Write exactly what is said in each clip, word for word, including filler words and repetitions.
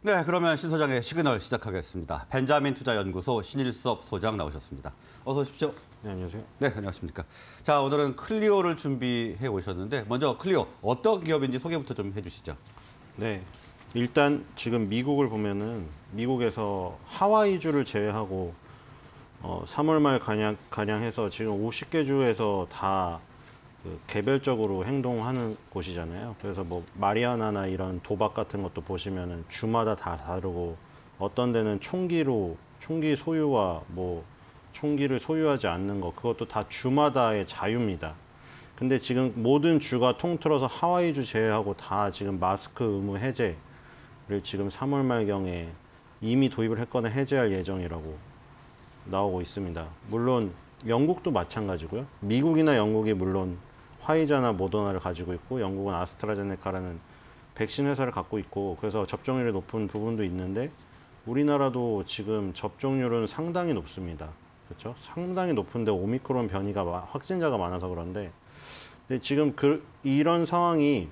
네, 그러면 신 소장의 시그널 시작하겠습니다. 벤자민 투자연구소 신일섭 소장 나오셨습니다. 어서 오십시오. 네, 안녕하세요. 네, 안녕하십니까. 자, 오늘은 클리오를 준비해 오셨는데 먼저 클리오 어떤 기업인지 소개부터 좀 해주시죠. 네, 일단 지금 미국을 보면은 미국에서 하와이주를 제외하고 어, 삼월 말 가량, 가량해서 지금 오십 개 주에서 다 그 개별적으로 행동하는 곳이잖아요. 그래서 뭐 마리아나나 이런 도박 같은 것도 보시면은 주마다 다 다르고 어떤 데는 총기로 총기 소유와 뭐 총기를 소유하지 않는 거 그것도 다 주마다의 자유입니다. 근데 지금 모든 주가 통틀어서 하와이주 제외하고 다 지금 마스크 의무 해제를 지금 삼월 말경에 이미 도입을 했거나 해제할 예정이라고 나오고 있습니다. 물론 영국도 마찬가지고요. 미국이나 영국이 물론 화이자나 모더나를 가지고 있고 영국은 아스트라제네카라는 백신 회사를 갖고 있고 그래서 접종률이 높은 부분도 있는데 우리나라도 지금 접종률은 상당히 높습니다. 그렇죠? 상당히 높은데 오미크론 변이가 확진자가 많아서 그런데 근데 지금 그 이런 상황이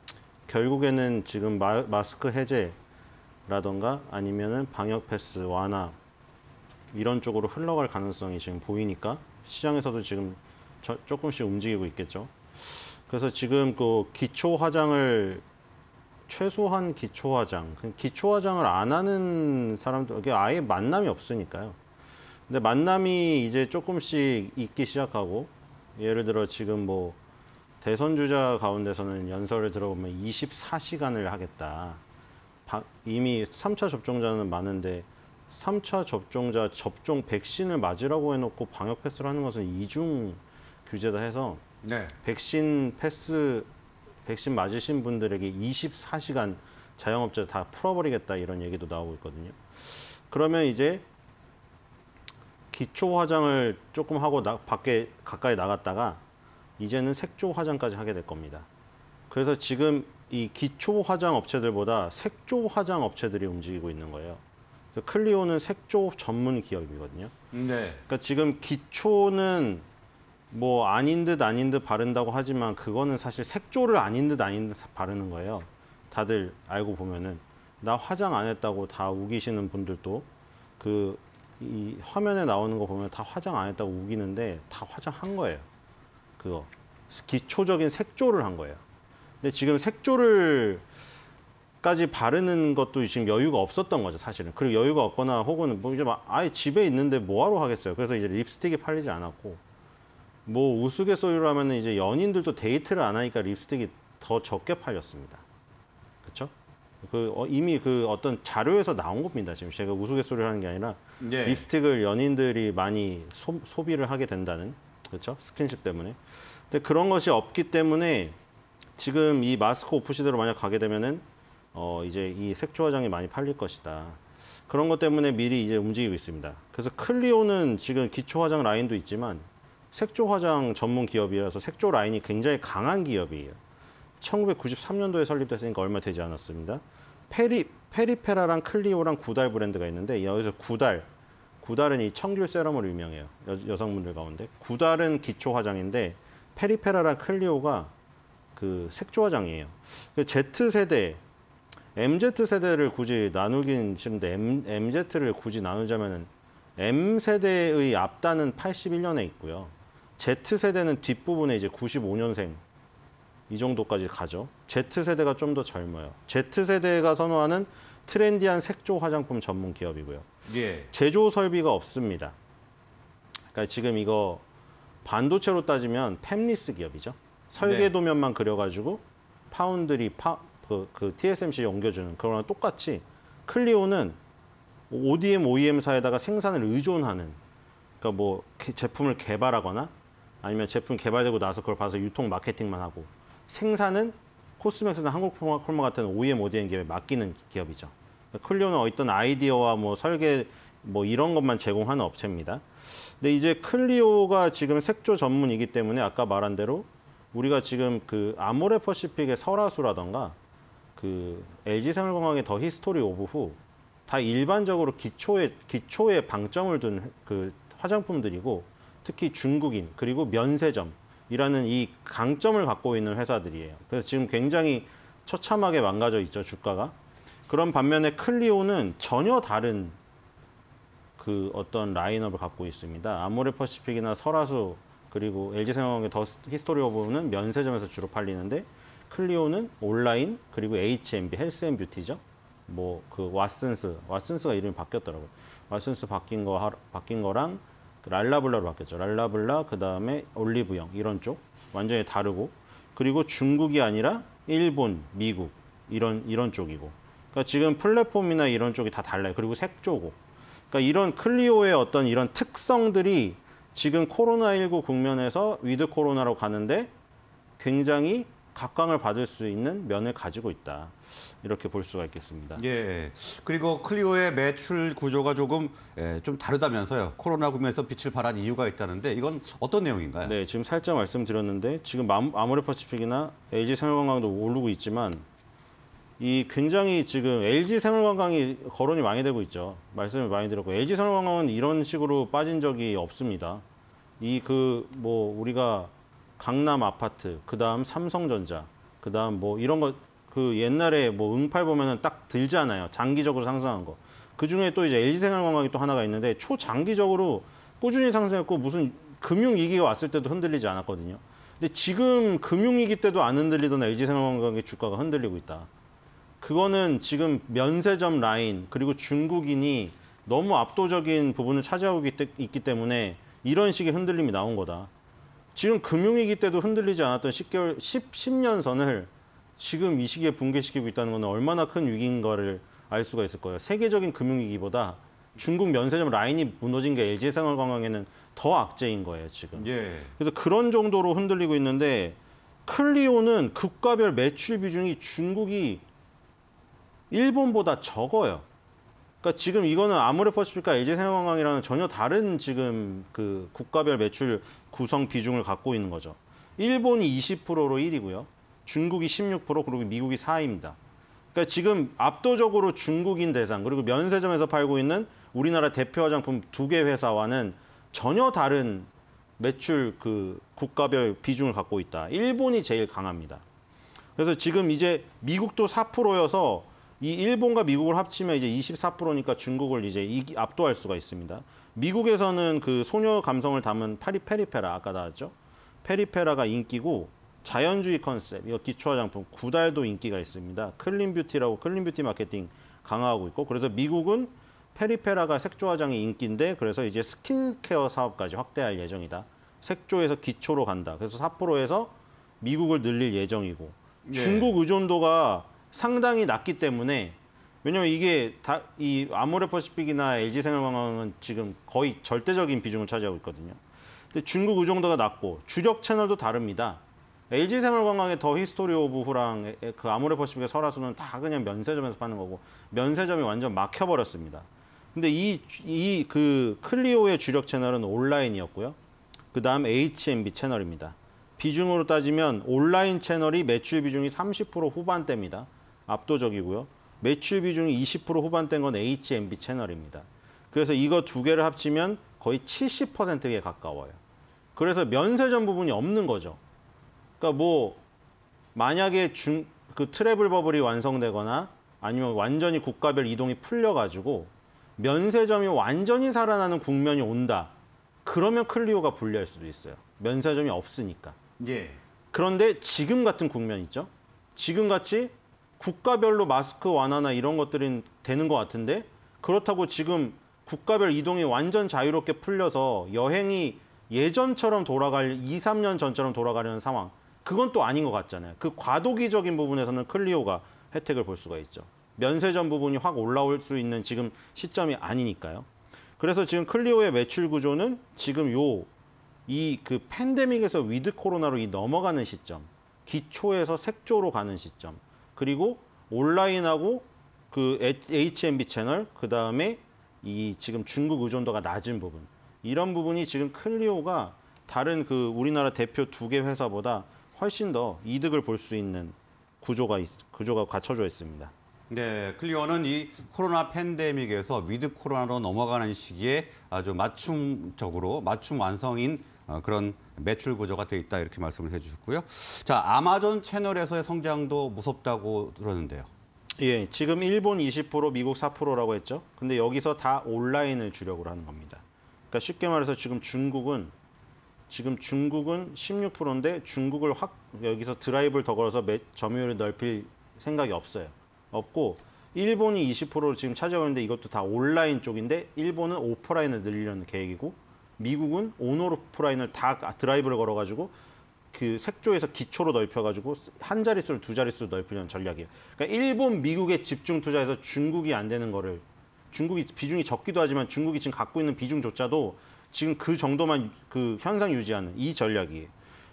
결국에는 지금 마, 마스크 해제라던가 아니면은 방역 패스 완화 이런 쪽으로 흘러갈 가능성이 지금 보이니까 시장에서도 지금 저, 조금씩 움직이고 있겠죠. 그래서 지금 그 기초 화장을 최소한 기초 화장, 기초 화장을 안 하는 사람들, 아예 만남이 없으니까요. 근데 만남이 이제 조금씩 있기 시작하고, 예를 들어 지금 뭐 대선 주자 가운데서는 연설을 들어보면 이십사 시간을 하겠다. 이미 삼 차 접종자는 많은데 삼 차 접종자 접종 백신을 맞으라고 해놓고 방역 패스를 하는 것은 이중 규제다 해서 네. 백신 패스, 백신 맞으신 분들에게 이십사 시간 자영업자 다 풀어버리겠다 이런 얘기도 나오고 있거든요. 그러면 이제 기초 화장을 조금 하고 나, 밖에 가까이 나갔다가 이제는 색조 화장까지 하게 될 겁니다. 그래서 지금 이 기초 화장 업체들보다 색조 화장 업체들이 움직이고 있는 거예요. 그래서 클리오는 색조 전문 기업이거든요. 네. 그러니까 지금 기초는 뭐 아닌 듯 아닌 듯 바른다고 하지만 그거는 사실 색조를 아닌 듯 아닌 듯 바르는 거예요. 다들 알고 보면은 나 화장 안 했다고 다 우기시는 분들도 그 이 화면에 나오는 거 보면 다 화장 안 했다고 우기는데 다 화장한 거예요. 그거 기초적인 색조를 한 거예요. 근데 지금 색조를 까지 바르는 것도 지금 여유가 없었던 거죠, 사실은. 그리고 여유가 없거나 혹은 뭐 이제 막 아예 집에 있는데 뭐하러 하겠어요. 그래서 이제 립스틱이 팔리지 않았고, 뭐 우스갯소리로 하면 이제 연인들도 데이트를 안 하니까 립스틱이 더 적게 팔렸습니다. 그렇죠? 그 어, 이미 그 어떤 자료에서 나온 겁니다. 지금 제가 우스갯소리를 하는 게 아니라 네. 립스틱을 연인들이 많이 소, 소비를 하게 된다는, 그렇죠? 스킨십 때문에. 근데 그런 것이 없기 때문에 지금 이 마스크 오프 시대로 만약 가게 되면은 어 이제 이 색조 화장이 많이 팔릴 것이다. 그런 것 때문에 미리 이제 움직이고 있습니다. 그래서 클리오는 지금 기초 화장 라인도 있지만 색조 화장 전문 기업이라서 색조 라인이 굉장히 강한 기업이에요. 천구백구십삼 년도에 설립됐으니까 얼마 되지 않았습니다. 페리, 페리페라랑 클리오랑 구달 브랜드가 있는데 여기서 구달, 구달은 이 청귤 세럼으로 유명해요. 여, 여성분들 가운데. 구달은 기초 화장인데 페리페라랑 클리오가 그 색조 화장이에요. 그 Z세대, 엠지세대를 굳이 나누긴 싫은데 M, 엠지를 굳이 나누자면은 M세대의 앞단은 팔십일 년에 있고요. Z세대는 뒷부분에 이제 구십오 년생 이 정도까지 가죠. Z세대가 좀 더 젊어요. Z세대가 선호하는 트렌디한 색조 화장품 전문 기업이고요. 예. 제조 설비가 없습니다. 그러니까 지금 이거 반도체로 따지면 팹리스 기업이죠. 설계도면만 그려가지고 파운드리, 파, 그, 그 티에스엠씨 옮겨주는 그거랑 똑같이 클리오는 오디엠, 오이엠사에다가 생산을 의존하는, 그러니까 뭐 제품을 개발하거나 아니면 제품이 개발되고 나서 그걸 봐서 유통 마케팅만 하고 생산은 코스맥스나 한국콜마 같은 오이엠, 오디엠 기업에 맡기는 기업이죠. 그러니까 클리오는 어떤 아이디어와 뭐 설계 뭐 이런 것만 제공하는 업체입니다. 근데 이제 클리오가 지금 색조 전문이기 때문에 아까 말한 대로 우리가 지금 그 아모레 퍼시픽의 설화수라던가 그 엘지생활건강의 더 히스토리 오브 후 다 일반적으로 기초에 기초에 방점을 둔 그 화장품들이고 특히 중국인 그리고 면세점이라는 이 강점을 갖고 있는 회사들이에요. 그래서 지금 굉장히 처참하게 망가져 있죠, 주가가. 그런 반면에 클리오는 전혀 다른 그 어떤 라인업을 갖고 있습니다. 아모레퍼시픽이나 설화수 그리고 엘지생활건강의 더 히스토리 오브는 면세점에서 주로 팔리는데 클리오는 온라인 그리고 에이치엠비 헬스앤뷰티죠. 뭐 그 왓슨스 왓슨스가 이름이 바뀌었더라고요. 왓슨스 바뀐 거 하- 바뀐 거랑 그 랄라블라로 바뀌었죠. 랄라블라 그 다음에 올리브영 이런 쪽 완전히 다르고 그리고 중국이 아니라 일본, 미국 이런 이런 쪽이고. 그러니까 지금 플랫폼이나 이런 쪽이 다 달라요. 그리고 색조고. 그러니까 이런 클리오의 어떤 이런 특성들이 지금 코로나십구 국면에서 위드 코로나로 가는데 굉장히 각광을 받을 수 있는 면을 가지고 있다. 이렇게 볼 수가 있겠습니다. 예. 그리고 클리오의 매출 구조가 조금 예, 좀 다르다면서요. 코로나 국면에서 빛을 발한 이유가 있다는데 이건 어떤 내용인가요? 네, 지금 살짝 말씀드렸는데 지금 아- 아모레퍼시픽이나 엘지생활건강도 오르고 있지만 이 굉장히 지금 엘지생활건강이 거론이 많이 되고 있죠. 말씀을 많이 드렸고 엘지생활건강은 이런 식으로 빠진 적이 없습니다. 이 그 뭐 우리가 강남 아파트, 그다음 삼성전자, 그다음 뭐 이런 거 그 옛날에 뭐 응팔 보면은 딱 들잖아요. 장기적으로 상승한 거. 그 중에 또 이제 엘지생활건강이 또 하나가 있는데 초장기적으로 꾸준히 상승했고 무슨 금융위기가 왔을 때도 흔들리지 않았거든요. 근데 지금 금융위기 때도 안 흔들리던 엘지생활건강의 주가가 흔들리고 있다. 그거는 지금 면세점 라인 그리고 중국인이 너무 압도적인 부분을 차지하고 있기 때문에 이런 식의 흔들림이 나온 거다. 지금 금융위기 때도 흔들리지 않았던 십 개월, 십, 십 년 선을 지금 이 시기에 붕괴시키고 있다는 것은 얼마나 큰 위기인가를 알 수가 있을 거예요. 세계적인 금융위기보다 중국 면세점 라인이 무너진 게 엘지생활건강에는 더 악재인 거예요, 지금. 예. 그래서 그런 정도로 흔들리고 있는데 클리오는 국가별 매출 비중이 중국이 일본보다 적어요. 그러니까 지금 이거는 아모레퍼시픽과 엘지생활건강이랑은 전혀 다른 지금 그 국가별 매출 구성 비중을 갖고 있는 거죠. 일본이 이십 퍼센트로 일 위고요. 중국이 십육 퍼센트 그리고 미국이 사 위입니다. 그러니까 지금 압도적으로 중국인 대상 그리고 면세점에서 팔고 있는 우리나라 대표 화장품 두 개 회사와는 전혀 다른 매출 그 국가별 비중을 갖고 있다. 일본이 제일 강합니다. 그래서 지금 이제 미국도 사 퍼센트여서 이 일본과 미국을 합치면 이제 이십사 퍼센트니까 중국을 이제 이기, 압도할 수가 있습니다. 미국에서는 그 소녀 감성을 담은 파리 페리페라 아까 나왔죠. 페리페라가 인기고 자연주의 컨셉 이거 기초 화장품 구달도 인기가 있습니다. 클린 뷰티라고 클린 뷰티 마케팅 강화하고 있고 그래서 미국은 페리페라가 색조 화장이 인기인데 그래서 이제 스킨케어 사업까지 확대할 예정이다. 색조에서 기초로 간다. 그래서 사 퍼센트에서 미국을 늘릴 예정이고 예. 중국 의존도가 상당히 낮기 때문에 왜냐면 이게 다 이 아모레퍼시픽이나 엘지생활건강은 지금 거의 절대적인 비중을 차지하고 있거든요. 근데 중국 의존도가 낮고 주력 채널도 다릅니다. 엘지생활건강의 더 히스토리 오브 후랑 그 아모레퍼시픽의 설화수는 다 그냥 면세점에서 파는 거고 면세점이 완전 막혀버렸습니다. 근데 이 이 그 클리오의 주력 채널은 온라인이었고요. 그 다음 에이치엠비 채널입니다. 비중으로 따지면 온라인 채널이 매출 비중이 삼십 퍼센트 후반대입니다. 압도적이고요. 매출 비중이 이십 퍼센트 후반대인 건 에이치엠비 채널입니다. 그래서 이거 두 개를 합치면 거의 칠십 퍼센트에 가까워요. 그래서 면세점 부분이 없는 거죠. 그러니까 뭐 만약에 중, 그 트래블 버블이 완성되거나 아니면 완전히 국가별 이동이 풀려가지고 면세점이 완전히 살아나는 국면이 온다. 그러면 클리오가 불리할 수도 있어요. 면세점이 없으니까. 예. 그런데 지금 같은 국면 있죠? 지금 같이 국가별로 마스크 완화나 이런 것들이 되는 것 같은데 그렇다고 지금 국가별 이동이 완전 자유롭게 풀려서 여행이 예전처럼 돌아갈 이, 삼 년 전처럼 돌아가려는 상황 그건 또 아닌 것 같잖아요. 그 과도기적인 부분에서는 클리오가 혜택을 볼 수가 있죠. 면세점 부분이 확 올라올 수 있는 지금 시점이 아니니까요. 그래서 지금 클리오의 매출 구조는 지금 요 이 그 팬데믹에서 위드 코로나로 이 넘어가는 시점, 기초에서 색조로 가는 시점, 그리고 온라인하고 그 에이치엠비 채널, 그 다음에 이 지금 중국 의존도가 낮은 부분, 이런 부분이 지금 클리오가 다른 그 우리나라 대표 두 개 회사보다 훨씬 더 이득을 볼 수 있는 구조가 있, 구조가 갖춰져 있습니다. 네, 클리오는 이 코로나 팬데믹에서 위드 코로나로 넘어가는 시기에 아주 맞춤적으로 맞춤 완성인 어, 그런 매출 구조가 돼 있다 이렇게 말씀을 해주셨고요. 자, 아마존 채널에서의 성장도 무섭다고 들었는데요. 예, 지금 일본 이십 퍼센트, 미국 사 퍼센트라고 했죠. 근데 여기서 다 온라인을 주력으로 하는 겁니다. 그러니까 쉽게 말해서 지금 중국은 지금 중국은 십육 퍼센트인데 중국을 확 여기서 드라이브를 더 걸어서 매, 점유율을 넓힐 생각이 없어요. 없고 일본이 이십 퍼센트를 지금 차지하고 있는데 이것도 다 온라인 쪽인데 일본은 오프라인을 늘리려는 계획이고 미국은 온 오프라인을 다 드라이브를 걸어가지고 그 색조에서 기초로 넓혀가지고 한 자릿수를 두 자릿수로 넓히려는 전략이에요. 그러니까 일본, 미국에 집중 투자해서 중국이 안 되는 거를 중국이 비중이 적기도 하지만 중국이 지금 갖고 있는 비중조차도 지금 그 정도만 그 현상 유지하는 이 전략이에요.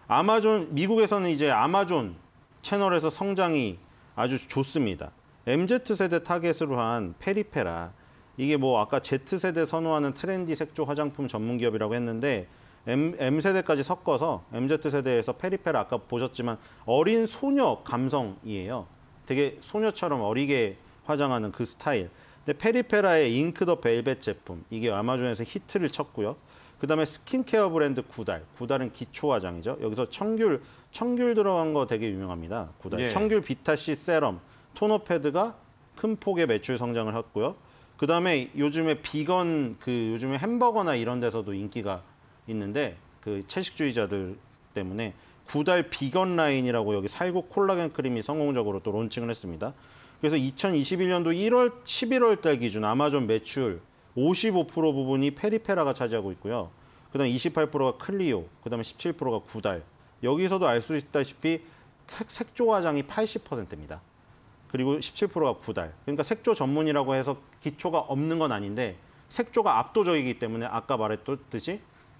아마존 미국에서는 이제 아마존 채널에서 성장이 아주 좋습니다. 엠지세대 타겟으로 한 페리페라 이게 뭐 아까 Z세대 선호하는 트렌디 색조 화장품 전문 기업이라고 했는데 M, M세대까지 섞어서 엠지세대에서 페리페라 아까 보셨지만 어린 소녀 감성이에요. 되게 소녀처럼 어리게 화장하는 그 스타일. 근데 페리페라의 잉크 더 벨벳 제품 이게 아마존에서 히트를 쳤고요. 그다음에 스킨케어 브랜드 구달. 구달은 기초 화장이죠. 여기서 청귤 청귤 들어간 거 되게 유명합니다. 구달. 예. 청귤 비타C 세럼 토너 패드가 큰 폭의 매출 성장을 했고요. 그다음에 요즘에 비건 그 요즘에 햄버거나 이런 데서도 인기가 있는데 그 채식주의자들 때문에 구달 비건 라인이라고 여기 살구 콜라겐 크림이 성공적으로 또 론칭을 했습니다. 그래서 이천이십일 년도 일월, 십일월 달 기준 아마존 매출 오십오 퍼센트 부분이 페리페라가 차지하고 있고요. 그다음에 이십팔 퍼센트가 클리오, 그다음에 십칠 퍼센트가 구달. 여기서도 알 수 있다시피 색, 색조 화장이 팔십 퍼센트입니다. 그리고 십칠 퍼센트가 구달. 그러니까 색조 전문이라고 해서 기초가 없는 건 아닌데 색조가 압도적이기 때문에 아까 말했듯이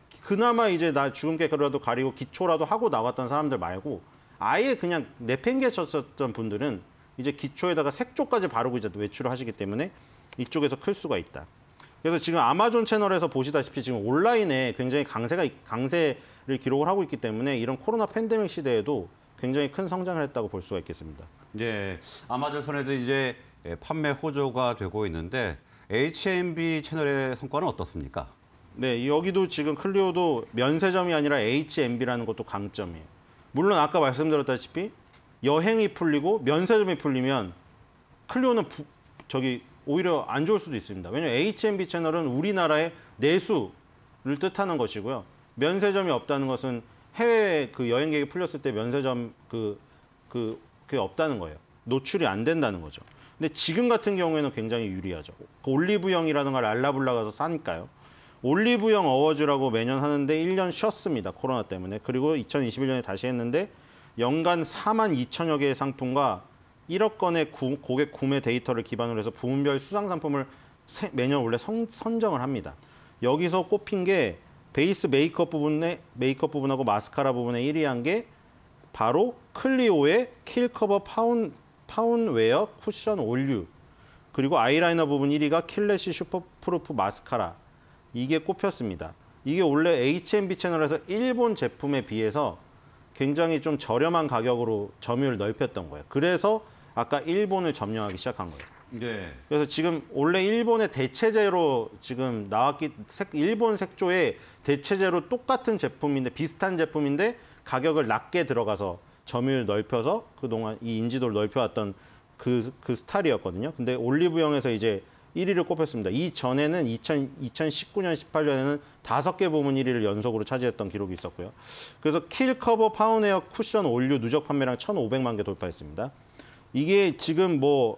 그나마 이제 나 주근깨라도 가리고 기초라도 하고 나왔던 사람들 말고 아예 그냥 내팽개쳤었던 분들은 이제 기초에다가 색조까지 바르고 이제 외출을 하시기 때문에 이쪽에서 클 수가 있다. 그래서 지금 아마존 채널에서 보시다시피 지금 온라인에 굉장히 강세가 강세를 기록을 하고 있기 때문에 이런 코로나 팬데믹 시대에도 굉장히 큰 성장을 했다고 볼 수가 있겠습니다. 네, 아마존 손에도 이제 판매 호조가 되고 있는데 에이치엠비 채널의 성과는 어떻습니까? 네, 여기도 지금 클리오도 면세점이 아니라 에이치엠비라는 것도 강점이에요. 물론 아까 말씀드렸다시피 여행이 풀리고 면세점이 풀리면 클리오는 부, 저기 오히려 안 좋을 수도 있습니다. 왜냐하면 에이치엠비 채널은 우리나라의 내수를 뜻하는 것이고요. 면세점이 없다는 것은 해외 그 여행객이 풀렸을 때 면세점 그, 그, 그게 없다는 거예요. 노출이 안 된다는 거죠. 근데 지금 같은 경우에는 굉장히 유리하죠. 그 올리브영이라든가 랄라블라 가서 사니까요. 올리브영 어워즈라고 매년 하는데 일 년 쉬었습니다. 코로나 때문에. 그리고 이천이십일 년에 다시 했는데 연간 사만 이천여 개의 상품과 일억 건의 구, 고객 구매 데이터를 기반으로 해서 부문별 수상 상품을 세, 매년 원래 성, 선정을 합니다. 여기서 꼽힌 게 베이스 메이크업 부분에 메이크업 부분하고 마스카라 부분에 일 위 한 게 바로 클리오의 킬커버 파운 파운웨어 쿠션 올류. 그리고 아이라이너 부분 일 위가 킬래시 슈퍼프루프 마스카라. 이게 꼽혔습니다. 이게 원래 에이치엠비 채널에서 일본 제품에 비해서 굉장히 좀 저렴한 가격으로 점유율을 넓혔던 거예요. 그래서 아까 일본을 점령하기 시작한 거예요. 네. 그래서 지금 원래 일본의 대체제로 지금 나왔기 색, 일본 색조의 대체제로 똑같은 제품인데 비슷한 제품인데 가격을 낮게 들어가서 점유율 넓혀서 그동안 이 인지도를 넓혀왔던 그, 그 스타일이었거든요. 근데 올리브영에서 이제 일 위를 꼽혔습니다. 이 전에는 이천십구 년, 십팔 년에는 다섯 개 부문 일 위를 연속으로 차지했던 기록이 있었고요. 그래서 킬커버 파운웨어 쿠션 올류 누적 판매량 천오백만 개 돌파했습니다. 이게 지금 뭐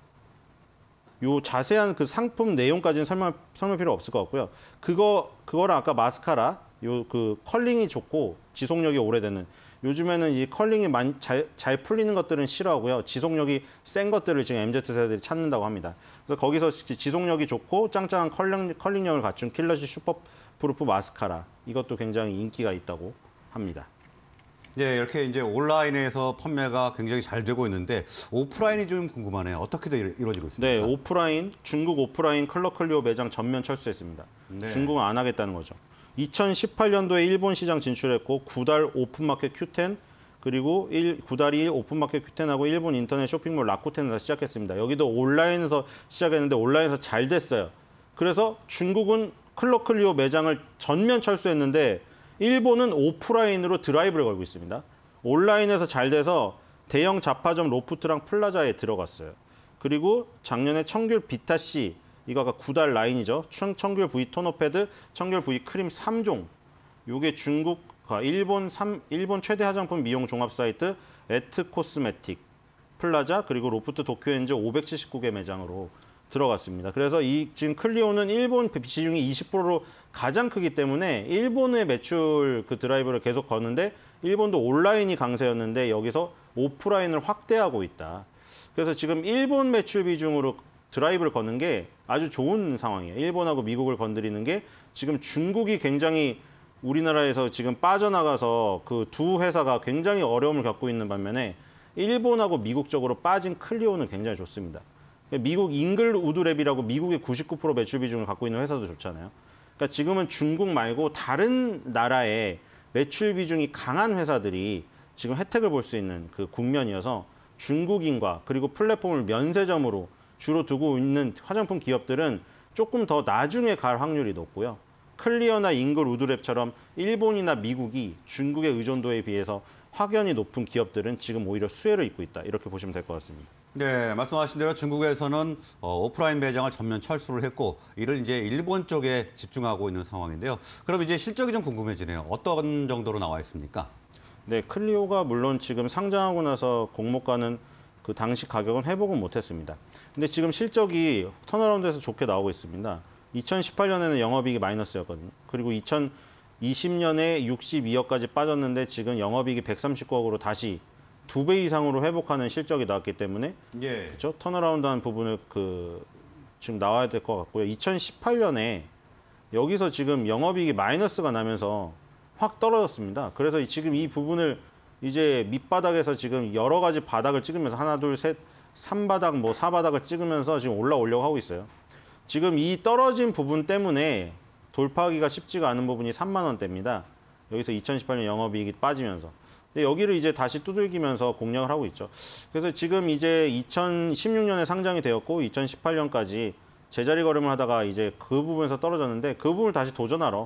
요 자세한 그 상품 내용까지는 설명 설명 필요 없을 것 같고요. 그거 그거랑 아까 마스카라 요 그 컬링이 좋고 지속력이 오래되는 요즘에는 이 컬링이 많이 잘, 잘 풀리는 것들은 싫어하고요. 지속력이 센 것들을 지금 엠지 세대들이 찾는다고 합니다. 그래서 거기서 지속력이 좋고 짱짱한 컬링, 컬링력을 갖춘 킬러시 슈퍼프루프 마스카라 이것도 굉장히 인기가 있다고 합니다. 네, 이렇게 이제 온라인에서 판매가 굉장히 잘 되고 있는데 오프라인이 좀 궁금하네요. 어떻게 이루어지고 있습니까? 네, 오프라인 중국 오프라인 클럽 클리오 매장 전면 철수했습니다. 네. 중국은 안 하겠다는 거죠. 이천십팔 년도에 일본 시장 진출했고 구달 오픈마켓 큐 텐 그리고 일, 구달이 오픈마켓 큐 텐하고 일본 인터넷 쇼핑몰 라쿠텐에서 시작했습니다. 여기도 온라인에서 시작했는데 온라인에서 잘 됐어요. 그래서 중국은 클럽 클리오 매장을 전면 철수했는데 일본은 오프라인으로 드라이브를 걸고 있습니다. 온라인에서 잘 돼서 대형 잡화점 로프트랑 플라자에 들어갔어요. 그리고 작년에 청귤 비타 C, 이거 아까 구 달 라인이죠. 청, 청귤 V 토너 패드, 청귤 V 크림 삼 종. 요게 중국, 일본 삼 일본 최대 화장품 미용 종합 사이트 에트 코스메틱, 플라자, 그리고 로프트 도쿄엔저 오백칠십구 개 매장으로 들어갔습니다. 그래서 이 지금 클리오는 일본 비중이 이십 퍼센트로 가장 크기 때문에 일본의 매출 그 드라이브를 계속 거는데 일본도 온라인이 강세였는데 여기서 오프라인을 확대하고 있다. 그래서 지금 일본 매출 비중으로 드라이브를 거는 게 아주 좋은 상황이에요. 일본하고 미국을 건드리는 게 지금 중국이 굉장히 우리나라에서 지금 빠져나가서 그 두 회사가 굉장히 어려움을 겪고 있는 반면에 일본하고 미국 쪽으로 빠진 클리오는 굉장히 좋습니다. 미국 잉글우드랩이라고 미국의 구십구 퍼센트 매출 비중을 갖고 있는 회사도 좋잖아요. 그러니까 지금은 중국 말고 다른 나라의 매출 비중이 강한 회사들이 지금 혜택을 볼 수 있는 그 국면이어서 중국인과 그리고 플랫폼을 면세점으로 주로 두고 있는 화장품 기업들은 조금 더 나중에 갈 확률이 높고요. 클리어나 잉글우드랩처럼 일본이나 미국이 중국의 의존도에 비해서 확연히 높은 기업들은 지금 오히려 수혜를 입고 있다. 이렇게 보시면 될 것 같습니다. 네, 말씀하신 대로 중국에서는 어, 오프라인 매장을 전면 철수를 했고 이를 이제 일본 쪽에 집중하고 있는 상황인데요. 그럼 이제 실적이 좀 궁금해지네요. 어떤 정도로 나와 있습니까? 네, 클리오가 물론 지금 상장하고 나서 공모가는 그 당시 가격은 회복은 못했습니다. 근데 지금 실적이 턴어라운드에서 좋게 나오고 있습니다. 이천십팔 년에는 영업이익이 마이너스였거든요. 그리고 이천이십 년에 육십이억까지 빠졌는데 지금 영업이익이 백삼십구억으로 다시 두 배 이상으로 회복하는 실적이 나왔기 때문에 예. 그렇죠? 턴어라운드한 부분을 그 지금 나와야 될 것 같고요. 이천십팔 년에 여기서 지금 영업이익이 마이너스가 나면서 확 떨어졌습니다. 그래서 지금 이 부분을 이제 밑바닥에서 지금 여러 가지 바닥을 찍으면서 하나, 둘, 셋, 삼 바닥, 뭐 사 바닥을 찍으면서 지금 올라오려고 하고 있어요. 지금 이 떨어진 부분 때문에 돌파하기가 쉽지가 않은 부분이 삼만 원대입니다. 여기서 이천십팔 년 영업이익이 빠지면서. 근데 여기를 이제 다시 두들기면서 공략을 하고 있죠. 그래서 지금 이제 이천십육 년에 상장이 되었고 이천십팔 년까지 제자리 걸음을 하다가 이제 그 부분에서 떨어졌는데 그 부분을 다시 도전하러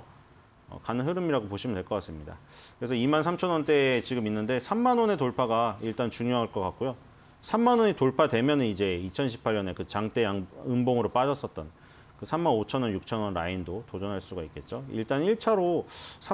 가는 흐름이라고 보시면 될 것 같습니다. 그래서 이만 삼천 원대에 지금 있는데 삼만 원의 돌파가 일단 중요할 것 같고요. 삼만 원이 돌파되면 이제 이천십팔 년에 그 장대 양 음봉으로 빠졌었던 그 삼만 오천 원, 육천 원 라인도 도전할 수가 있겠죠. 일단 일 차로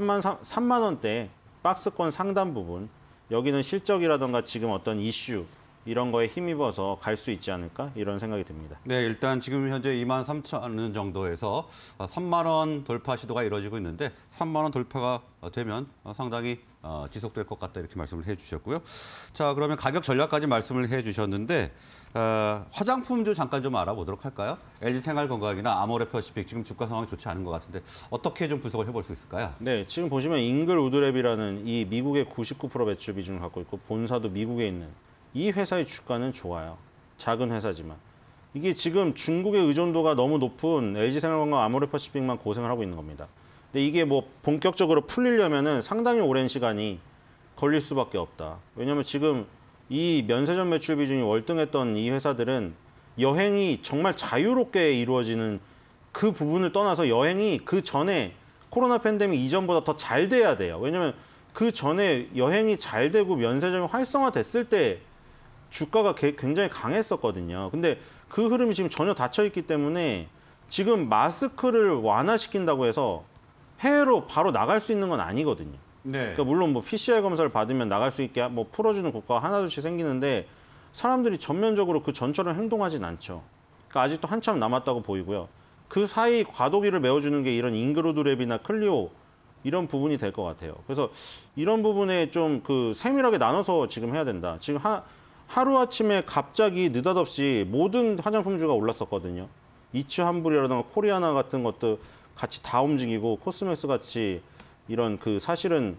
삼만 원대 박스권 상단 부분, 여기는 실적이라던가 지금 어떤 이슈 이런 거에 힘입어서 갈 수 있지 않을까 이런 생각이 듭니다. 네, 일단 지금 현재 이만 삼천 원 정도에서 삼만 원 돌파 시도가 이루어지고 있는데 삼만 원 돌파가 되면 상당히 지속될 것 같다 이렇게 말씀을 해주셨고요. 자, 그러면 가격 전략까지 말씀을 해주셨는데 어, 화장품도 잠깐 좀 알아보도록 할까요? 엘지생활건강이나 아모레퍼시픽 지금 주가 상황이 좋지 않은 것 같은데 어떻게 좀 분석을 해볼 수 있을까요? 네, 지금 보시면 잉글우드랩이라는 이 미국의 구십구 퍼센트 매출 비중을 갖고 있고 본사도 미국에 있는 이 회사의 주가는 좋아요. 작은 회사지만. 이게 지금 중국의 의존도가 너무 높은 엘지생활건강 아모레퍼시픽만 고생을 하고 있는 겁니다. 근데 이게 뭐 본격적으로 풀리려면은 상당히 오랜 시간이 걸릴 수밖에 없다. 왜냐하면 지금 이 면세점 매출 비중이 월등했던 이 회사들은 여행이 정말 자유롭게 이루어지는 그 부분을 떠나서 여행이 그 전에 코로나 팬데믹 이전보다 더 잘 돼야 돼요. 왜냐하면 그 전에 여행이 잘 되고 면세점이 활성화됐을 때 주가가 굉장히 강했었거든요. 근데 그 흐름이 지금 전혀 닫혀 있기 때문에 지금 마스크를 완화시킨다고 해서 해외로 바로 나갈 수 있는 건 아니거든요. 네. 그러니까 물론 뭐 피씨알 검사를 받으면 나갈 수 있게 뭐 풀어주는 국가가 하나둘씩 생기는데 사람들이 전면적으로 그 전처럼 행동하진 않죠. 그러니까 아직도 한참 남았다고 보이고요. 그 사이 과도기를 메워주는 게 이런 잉그루드랩이나 클리오 이런 부분이 될 것 같아요. 그래서 이런 부분에 좀 그 세밀하게 나눠서 지금 해야 된다. 지금 하, 하루아침에 갑자기 느닷없이 모든 화장품주가 올랐었거든요. 이츠 환불이라든가 코리아나 같은 것도 같이 다 움직이고 코스맥스 같이 이런 그 사실은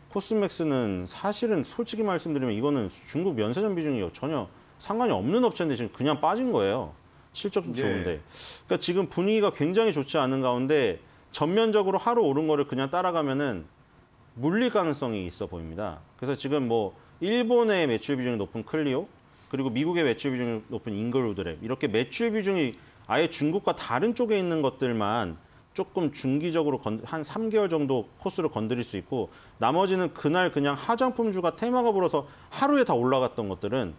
코스맥스는 사실은 솔직히 말씀드리면 이거는 중국 면세점 비중이 전혀 상관이 없는 업체인데 지금 그냥 빠진 거예요. 실적도 예. 좋은데. 그러니까 지금 분위기가 굉장히 좋지 않은 가운데 전면적으로 하루 오른 거를 그냥 따라가면은 물릴 가능성이 있어 보입니다. 그래서 지금 뭐 일본의 매출 비중이 높은 클리오 그리고 미국의 매출 비중이 높은 잉글우드랩 이렇게 매출 비중이 아예 중국과 다른 쪽에 있는 것들만 조금 중기적으로 건, 한 삼 개월 정도 코스를 건드릴 수 있고 나머지는 그날 그냥 화장품주가 테마가 불어서 하루에 다 올라갔던 것들은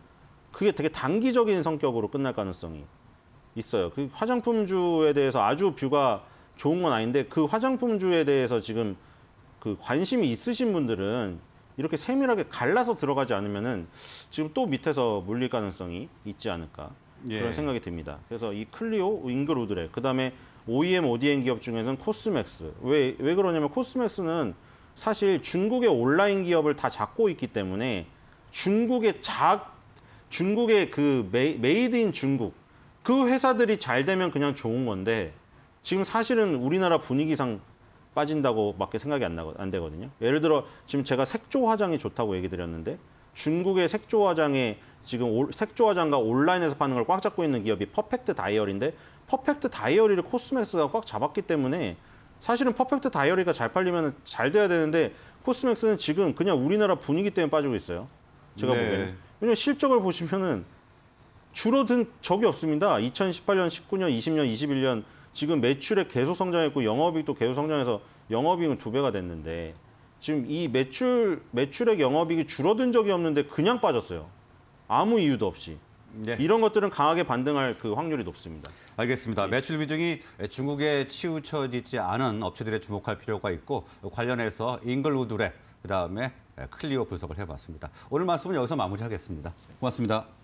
그게 되게 단기적인 성격으로 끝날 가능성이 있어요. 그 화장품주에 대해서 아주 뷰가 좋은 건 아닌데 그 화장품주에 대해서 지금 그 관심이 있으신 분들은 이렇게 세밀하게 갈라서 들어가지 않으면은 지금 또 밑에서 물릴 가능성이 있지 않을까 예. 그런 생각이 듭니다. 그래서 이 클리오, 잉글우드렉, 그다음에 오이엠, 오디엠 기업 중에서는 코스맥스. 왜, 왜 그러냐면 코스맥스는 사실 중국의 온라인 기업을 다 잡고 있기 때문에 중국의 자, 중국의 그 메, 메이드인 중국 그 회사들이 잘 되면 그냥 좋은 건데 지금 사실은 우리나라 분위기상 빠진다고 밖에 생각이 안, 나거, 안 되거든요. 예를 들어 지금 제가 색조 화장이 좋다고 얘기 드렸는데 중국의 색조 화장에 지금 올, 색조 화장과 온라인에서 파는 걸 꽉 잡고 있는 기업이 퍼펙트 다이어리인데 퍼펙트 다이어리를 코스맥스가 꽉 잡았기 때문에 사실은 퍼펙트 다이어리가 잘 팔리면 잘 돼야 되는데 코스맥스는 지금 그냥 우리나라 분위기 때문에 빠지고 있어요. 제가 네. 보기에는. 왜냐면 실적을 보시면은 줄어든 적이 없습니다. 이천십팔 년, 십구 년, 이십 년, 이십일 년 지금 매출액 계속 성장했고 영업이익도 계속 성장해서 영업이익은 두 배가 됐는데 지금 이 매출 매출액 영업이익이 줄어든 적이 없는데 그냥 빠졌어요. 아무 이유도 없이. 네. 이런 것들은 강하게 반등할 그 확률이 높습니다. 알겠습니다. 매출 비중이 중국에 치우쳐지지 않은 업체들에 주목할 필요가 있고 관련해서 잉글우드렉 그다음에 클리오 분석을 해봤습니다. 오늘 말씀은 여기서 마무리하겠습니다. 고맙습니다.